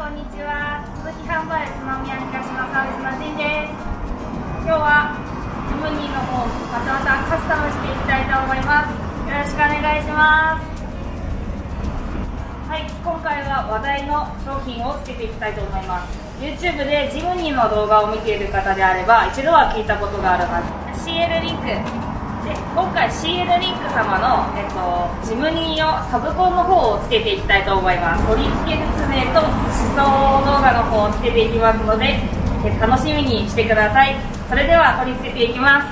こんにちは。鈴木販売宇都宮東のサービスのジンです。今日はジムニーの方またカスタムしていきたいと思います。よろしくお願いします。はい、今回は話題の商品をつけていきたいと思います。 YouTube でジムニーの動画を見ている方であれば一度は聞いたことがあるはず。 CL リンクで、今回 CL リンク様の、ジムニーのサブコンの方をつけていきたいと思います。取り付け説明と試走動画の方をつけていきますので、楽しみにしてください。それでは取り付けていきます。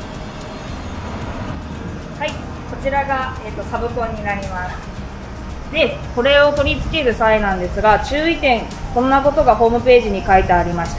はい、こちらが、サブコンになります。で、これを取り付ける際なんですが、注意点、こんなことがホームページに書いてありました。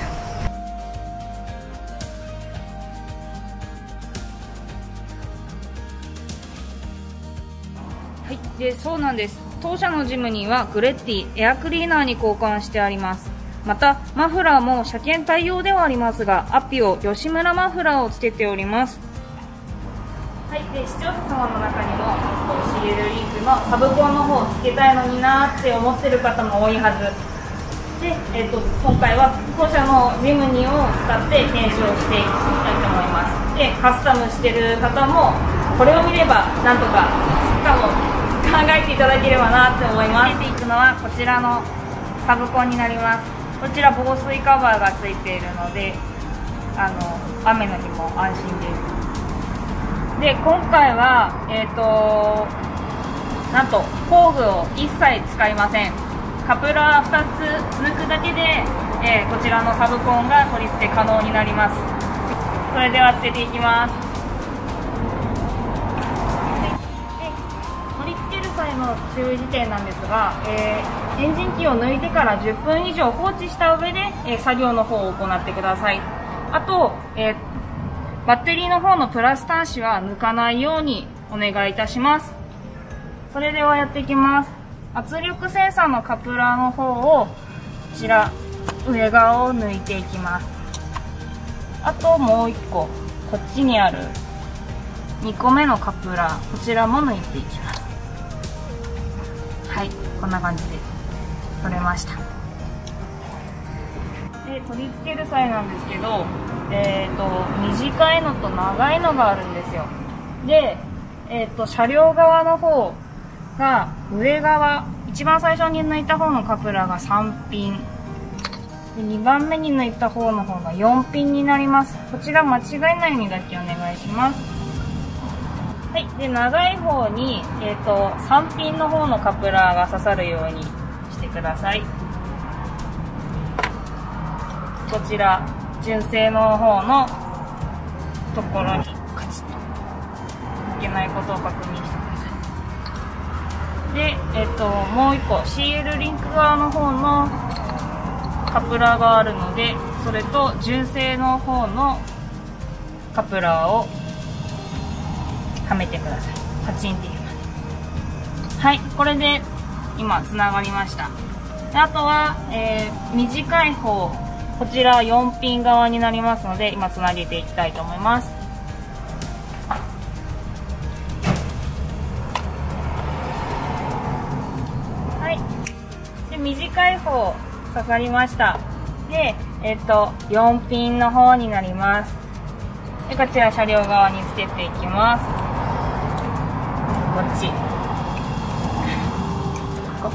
はい、でそうなんです。当社のジムニーはグレッティエアクリーナーに交換してあります。またマフラーも車検対応ではありますが、アピオ吉村マフラーをつけております。はい、で視聴者様の中にも CL リンクのサブコンの方をつけたいのになーって思ってる方も多いはずで、今回は当社のジムニーを使って検証していきたいと思います。でカスタムしてる方もこれを見ればなんとかつくかも考えていただければなって思います。つけていくのはこちらのサブコンになります。こちら防水カバーがついているので雨の日も安心です。で今回はなんと工具を一切使いません。カプラー2つ抜くだけで、こちらのサブコンが取り付け可能になります。それではつけていきます。の注意事項なんですが、エンジンキーを抜いてから10分以上放置した上で、作業の方を行ってください。あと、バッテリーの方のプラス端子は抜かないようにお願いいたします。それではやっていきます。圧力センサーのカプラーの方をこちら上側を抜いていきます。あともう1個こっちにある2個目のカプラー、こちらも抜いていきます。はい、こんな感じで取れました。で取り付ける際なんですけど、短いのと長いのがあるんですよ。で、車両側の方が上側、一番最初に抜いた方のカプラーが3ピンで、2番目に抜いた方の方が4ピンになります。こちら間違えないようにだけお願いします。はい、で長い方に、3ピンの方のカプラーが刺さるようにしてください。こちら純正の方のところにカチッといけないことを確認してください。で、もう1個 CL リンク側の方のカプラーがあるので、それと純正の方のカプラーをはめてください。パチンって言います。はい、これで今つながりました。であとは、短い方、こちら4ピン側になりますので今つなげていきたいと思います。はい、で短い方刺さりました。で、4ピンの方になります。でこちら車両側につけていきます。こっち。ここ。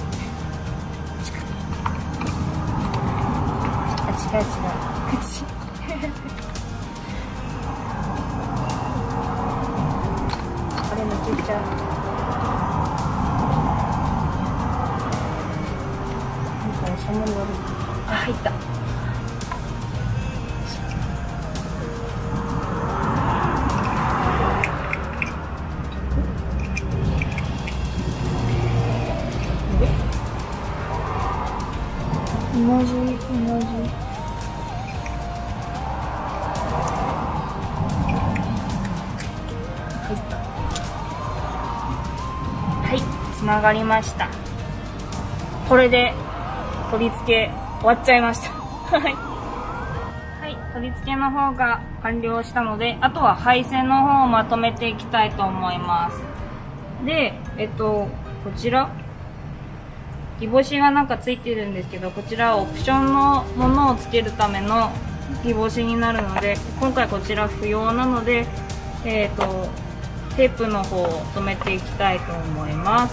あ、違う。こっち。これ抜けちゃう。なんか収まり悪い。あ、入った。同じ。はい、つながりました。これで取り付け終わっちゃいましたはい、取り付けの方が完了したので、あとは配線の方をまとめていきたいと思います。で、こちらギボシがなんかついてるんですけど、こちらはオプションのものをつけるためのギボシになるので、今回こちら不要なので、テープの方を留めていきたいと思います。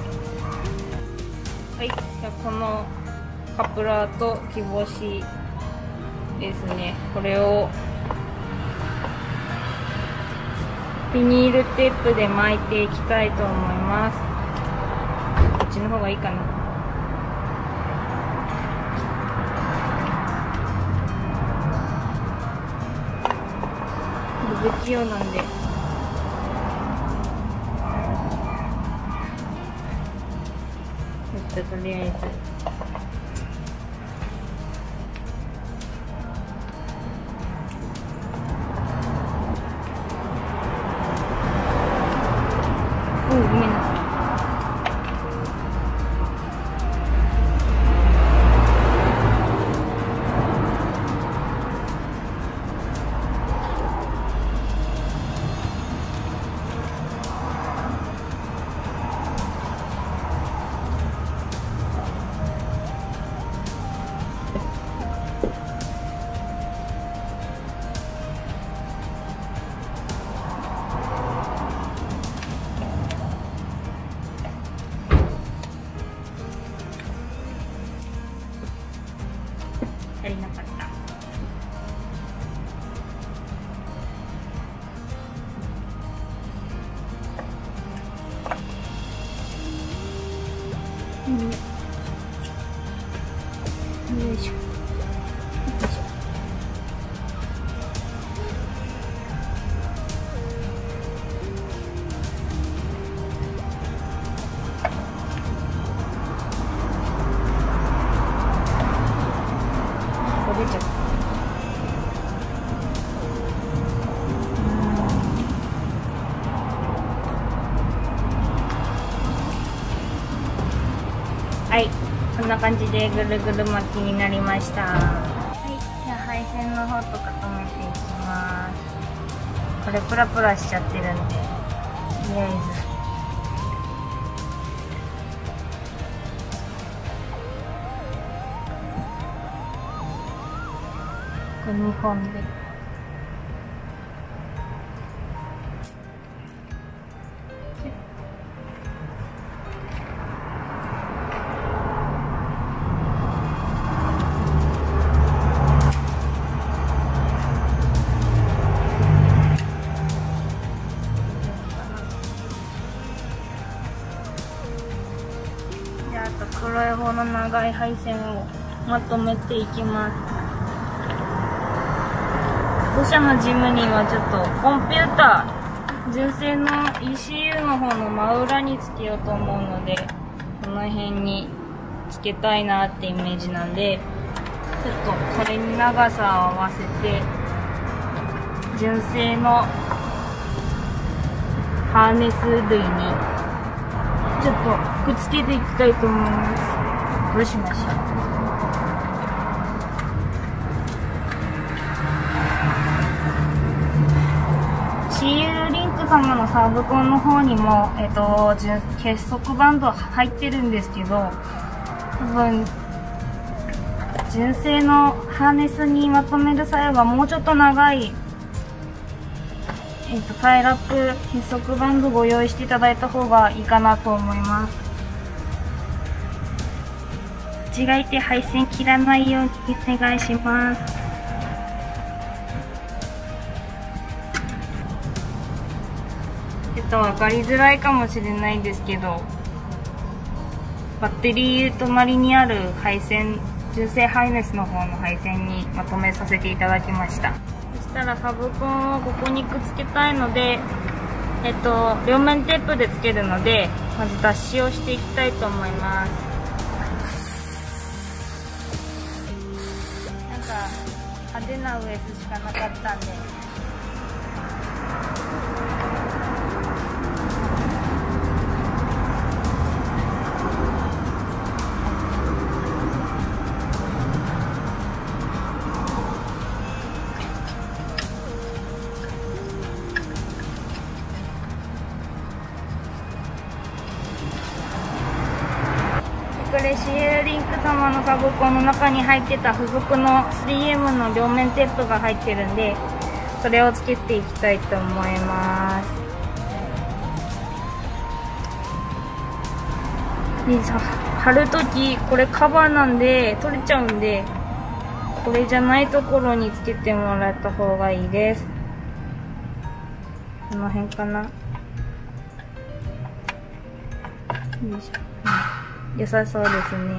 はい、じゃあこのカプラーとギボシですね、これをビニールテープで巻いていきたいと思います。こっちの方がいいかな。不器用なんで。とりあえずごめんなさい。足りなかった。よいしょ。出ちゃった。はい、こんな感じでぐるぐる巻きになりました。はい、じゃあ配線の方とか留めていきます。これプラプラしちゃってるんで、とりあえず2本で。で、あと黒い方の長い配線をまとめていきます。当社のジムにはちょっとコンピューター、純正の ECU の方の真裏につけようと思うので、この辺につけたいなってイメージなんで、ちょっとそれに長さを合わせて、純正のハーネス類にちょっとくっつけていきたいと思います。どうしましょう。CU リンク様のサーブコンの方にも、結束バンド入ってるんですけど、多分、純正のハーネスにまとめる際はもうちょっと長い、タイラップ結束バンドご用意していただいた方がいいかなと思います。間違えて配線切らないようにお願いします。分かりづらいかもしれないんですけど、バッテリー隣にある配線、純正ハイネスの方の配線にまとめさせていただきました。そしたらサブコンをここにくっつけたいので、両面テープでつけるので、まず脱脂をしていきたいと思います。なんか派手なウエスしかなかったんで、くれ CL リンク様のサブコンの中に入ってた付属の 3M の両面テープが入ってるんで、それをつけていきたいと思います。でさ、貼るときこれカバーなんで取れちゃうんで、これじゃないところにつけてもらった方がいいです。この辺かな。よいしょ、良さそうですね。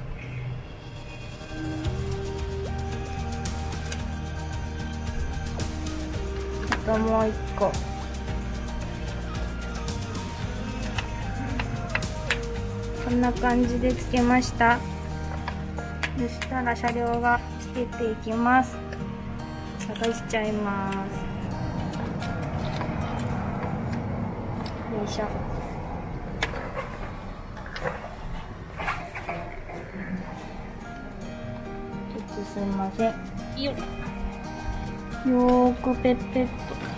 あともう一個。こんな感じでつけました。そしたら車両がつけていきます。探しちゃいます。よいしょ。すいません。よーくペッペッと。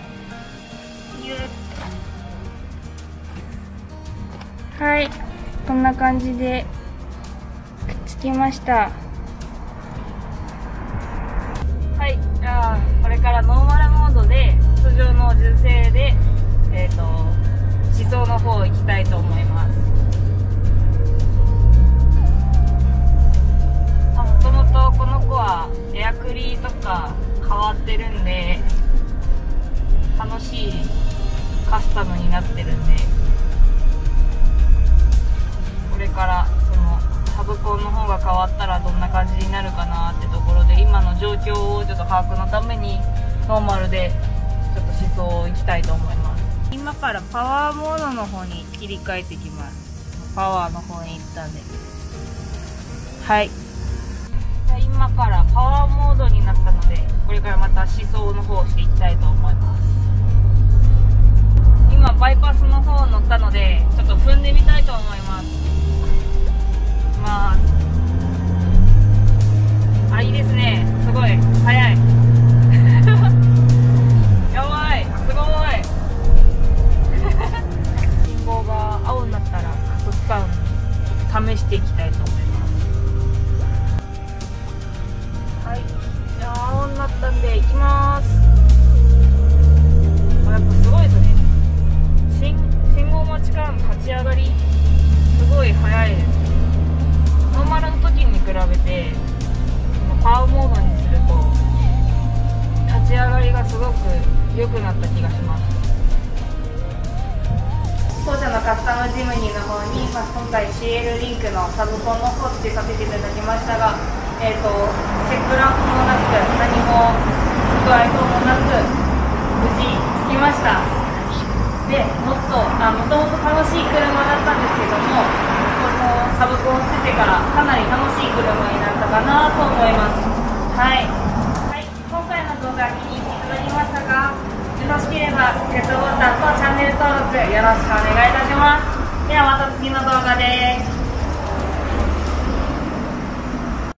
はい、こんな感じでくっつきました。はい、じゃあこれからノーマルモードで通常の純正で思想の方行きたいと思います。もともとこの子はエアクリとか変わってるんで、楽しいカスタムになってるんで、これからそのサブコンの方が変わったらどんな感じになるかなってところで、今の状況をちょっと把握のためにノーマルでちょっと思想行きたいと思います。今からパワーモードの方に切り替えていきます。パワーの方に行ったんで、はい、今からパワーモードになったので、これからまた思想の方をしていきたいと思います。今バイパスの方乗ったので、ちょっと踏んでみたいと思います。あ、いいですね。すごい速いやばい、すごい信号が青になったら加速感試していきたいと思います。はい、じゃあ青になったんで行きます。やっぱすごいですね。信号待ちからの立ち上がりすごい速いです。ノーマルの時に比べてパワーモードにすると立ち上がりがすごく良くなった気がします。当社のカスタムジムニーの方に、今回 CL リンクのサブコンの方を付けさせていただきましたが、チェックランプもなく何も不具合等もなく無事着きました。で、もともと楽しい車だったんですけども、このサブコンを捨ててからかなり楽しい車になったかなと思います。はい、今回の動画気に入っていただきましたが、よろしければグッドボタンとチャンネル登録よろしくお願いいたします。ではまた次の動画です。